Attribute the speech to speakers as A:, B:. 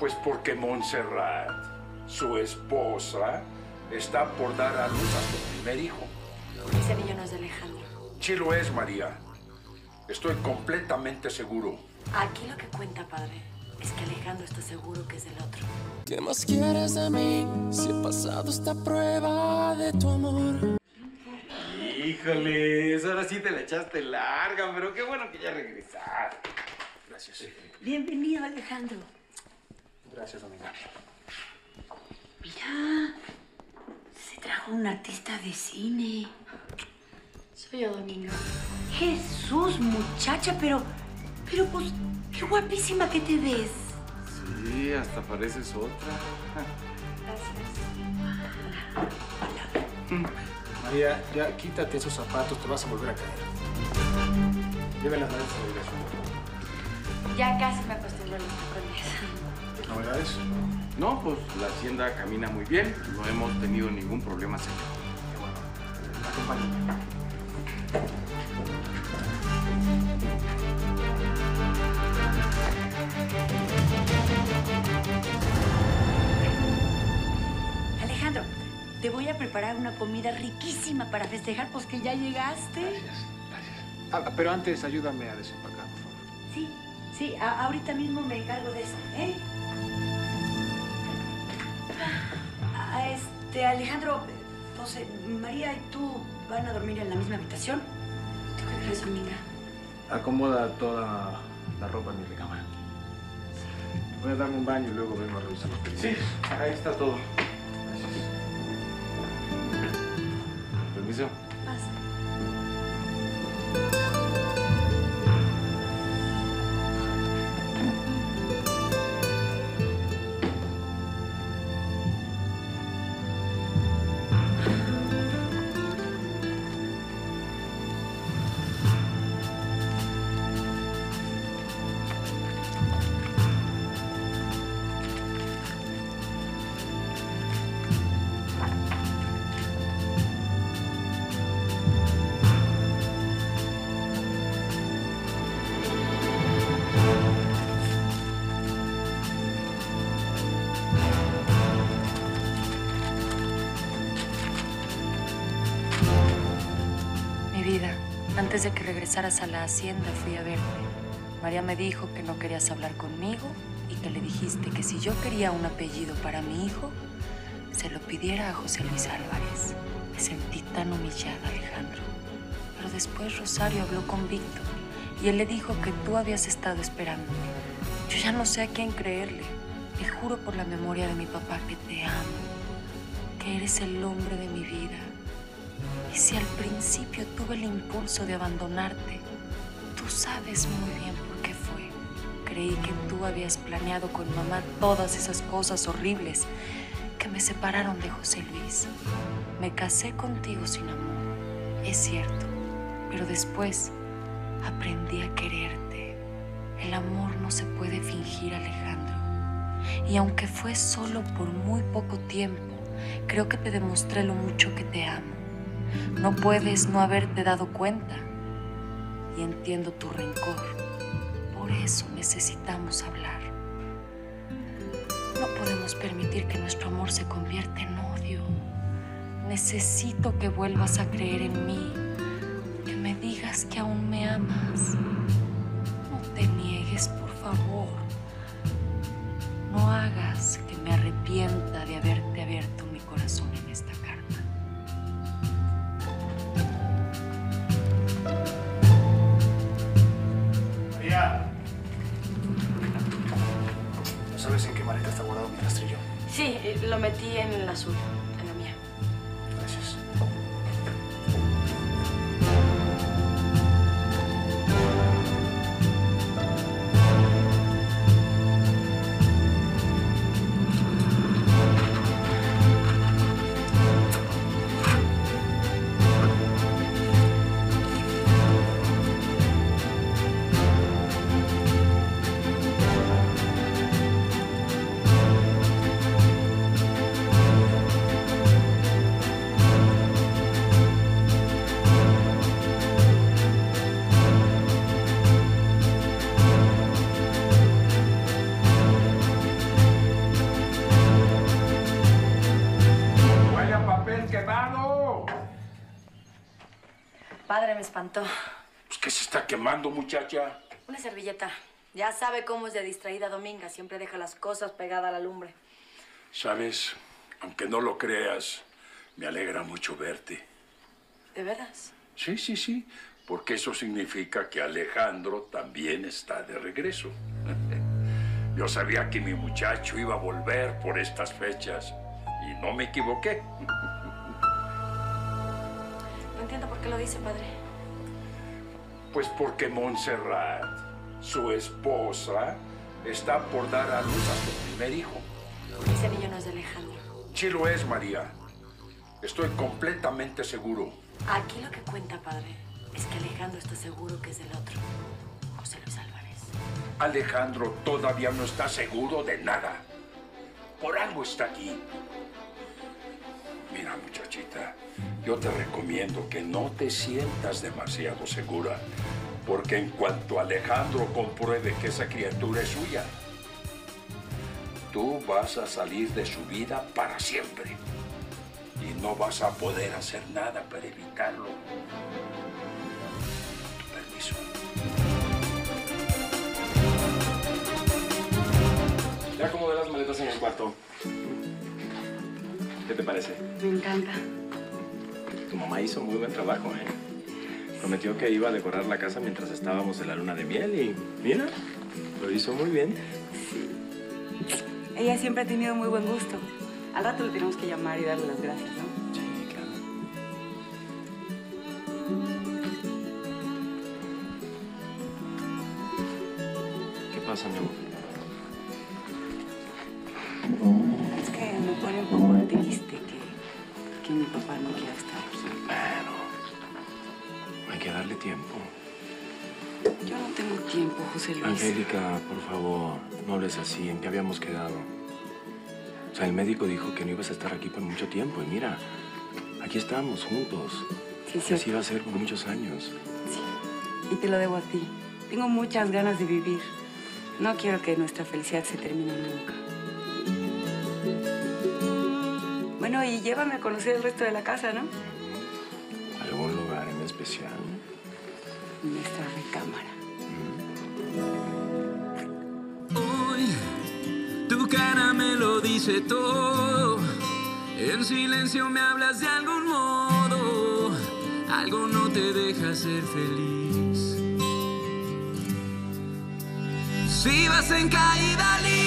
A: Pues porque Montserrat, su esposa, está por dar a luz a su primer hijo.
B: Ese niño no es de Alejandro.
A: Sí lo es, María. Estoy completamente seguro.
B: Aquí lo que cuenta, padre, es que Alejandro está seguro que es del otro.
C: ¿Qué más quieres de mí si he pasado esta prueba de tu amor?
D: Híjoles, ahora sí te la echaste larga, pero qué bueno que ya regresaste.
A: Gracias.
B: Bienvenido, Alejandro.
A: Gracias, amiga.
B: Mira, se trajo un artista de cine. Soy yo, Domingo. Jesús, muchacha, pero pues, qué guapísima que te ves.
D: Sí, hasta pareces otra.
B: Gracias.
E: María, ya quítate esos zapatos, te vas a volver a caer. Lleven las manos a la dirección.
B: Ya casi me acostumbro a los tacones.
E: ¿Novedades?
D: No, pues la hacienda camina muy bien. No hemos tenido ningún problema, señor.
E: Qué bueno. Acompáñame.
B: Alejandro, te voy a preparar una comida riquísima para festejar, pues que ya llegaste.
E: Gracias. Pero antes ayúdame a desempacar, por favor.
B: Sí, ahorita mismo me encargo de eso, ¿eh? Alejandro, José, María y tú van a dormir en la misma habitación. ¿Tú qué crees, amiga?
E: Acomoda toda la ropa en mi recámara. Voy a darme un baño y luego vengo a revisar los pedidos.
D: Sí, ahí está todo. Gracias. Permiso.
B: Pasa. Antes de que regresaras a la hacienda, fui a verte. María me dijo que no querías hablar conmigo y que le dijiste que si yo quería un apellido para mi hijo, se lo pidiera a José Luis Álvarez. Me sentí tan humillada, Alejandro. Pero después Rosario habló con Víctor y él le dijo que tú habías estado esperándome. Yo ya no sé a quién creerle. Te juro por la memoria de mi papá que te amo, que eres el hombre de mi vida. Y si al principio tuve el impulso de abandonarte, tú sabes muy bien por qué fue. Creí que tú habías planeado con mamá todas esas cosas horribles que me separaron de José Luis. Me casé contigo sin amor, es cierto, pero después aprendí a quererte. El amor no se puede fingir, Alejandro. Y aunque fue solo por muy poco tiempo, creo que te demostré lo mucho que te amo. No puedes no haberte dado cuenta y entiendo tu rencor. Por eso necesitamos hablar. No podemos permitir que nuestro amor se convierta en odio. Necesito que vuelvas a creer en mí, que me digas que aún me amas. No te niegues, por favor. No hagas que me arrepienta de haberte abierto mi corazón en esta carta.
E: ¿No sabes en qué maleta está guardado mi rastrillo?
B: Sí, lo metí en el azul, en la mía.
E: Gracias.
B: Padre, me espantó.
A: Pues, ¿qué se está quemando, muchacha?
B: Una servilleta. Ya sabe cómo es de distraída Dominga. Siempre deja las cosas pegadas a la lumbre.
A: Sabes, aunque no lo creas, me alegra mucho verte.
B: ¿De veras?
A: Sí, sí, sí, porque eso significa que Alejandro también está de regreso. Yo sabía que mi muchacho iba a volver por estas fechas y no me equivoqué.
B: No entiendo por qué lo dice, padre.
A: Pues porque Montserrat, su esposa, está por dar a luz a su primer hijo.
B: Ese niño no es de Alejandro.
A: Sí lo es, María. Estoy completamente seguro.
B: Aquí lo que cuenta, padre, es que Alejandro está seguro que es del otro. José Luis Álvarez.
A: Alejandro todavía no está seguro de nada. Por algo está aquí. Mira, muchachita, yo te recomiendo que no te sientas demasiado segura, porque en cuanto Alejandro compruebe que esa criatura es suya, tú vas a salir de su vida para siempre. Y no vas a poder hacer nada para evitarlo. Con tu permiso.
E: Ya acomodé las maletas en el cuarto. ¿Qué te parece?
B: Me encanta.
E: Tu mamá hizo muy buen trabajo, ¿eh? Prometió que iba a decorar la casa mientras estábamos en la luna de miel y mira, lo hizo muy bien.
F: Ella siempre ha tenido muy buen gusto. Al rato le tenemos que llamar y darle las gracias, ¿no?
E: Sí, claro. ¿Qué pasa, mi amor?
F: Es que me pone un poco triste que mi papá no quiera estar aquí.
E: Bueno, hay que darle tiempo.
F: Yo no tengo tiempo, José Luis.
E: Angélica, por favor, no hables así. ¿En qué habíamos quedado? O sea, el médico dijo que no ibas a estar aquí por mucho tiempo. Y mira, aquí estamos juntos.
F: Sí,
E: Y
F: sí.
E: así va a ser por muchos años.
F: Sí. Y te lo debo a ti. Tengo muchas ganas de vivir. No quiero que nuestra felicidad se termine nunca. Bueno, y llévame a conocer el resto de la casa, ¿no?
E: ¿Algún lugar en especial?
F: Nuestra recámara.
C: Hoy tu cara me lo dice todo. En silencio me hablas de algún modo. Algo no te deja ser feliz. Si vas en caída libre.